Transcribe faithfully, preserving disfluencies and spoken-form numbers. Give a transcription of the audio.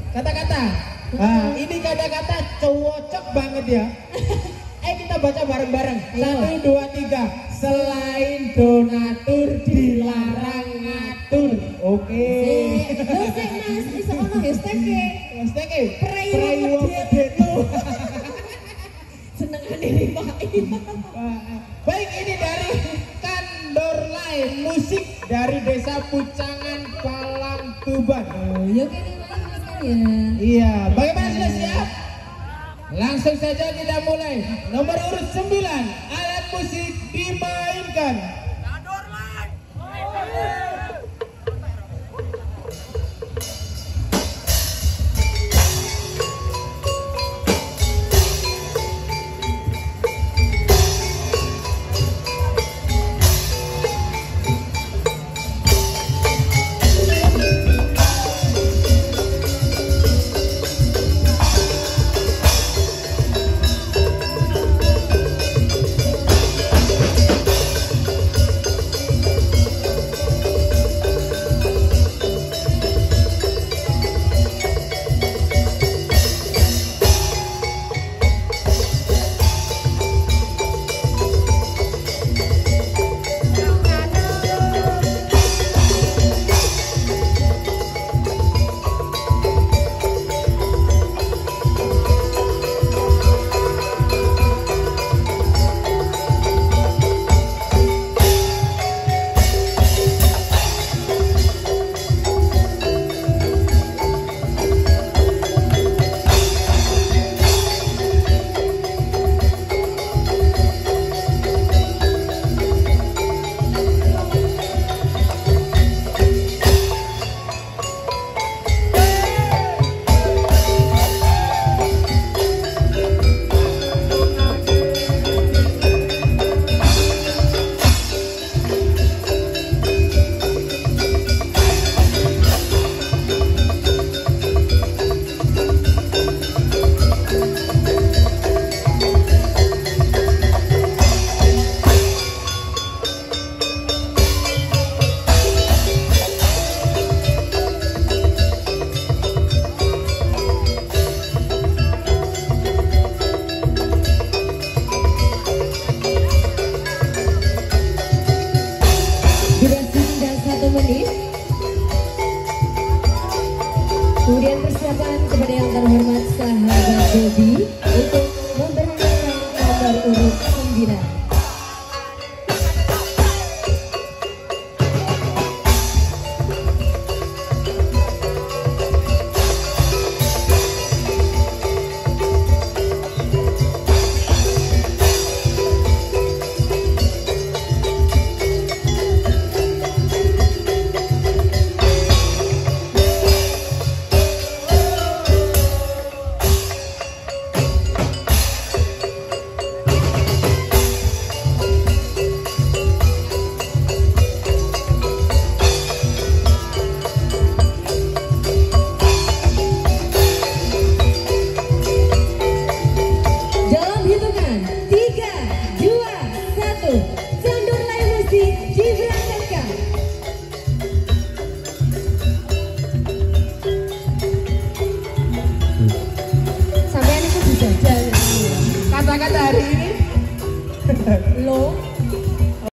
Kata-kata. Nah, ini kata-kata cocok banget ya. Eh kita baca bareng-bareng. Satu, dua, tiga. Selain donatur dilarang ngatur. Oke. Terus mas, bisa ngomong hashtagnya. Hashtagnya. Pray wong gedetu. Senengan ini Pak. Baik, ini dari Kandor Lain musik dari Desa Pucangan Palang Tuban. Oh, ya ini malah ya. Iya, bagaimana sudah siap? Langsung saja kita mulai. Nomor urut sembilan, alat musik dimainkan. Kandor Lain. Kemudian persiapan kepada yang terhormat sahabat Bobi untuk memberangkatkan nomor urut sembilan. Kata-kata hari ini Lo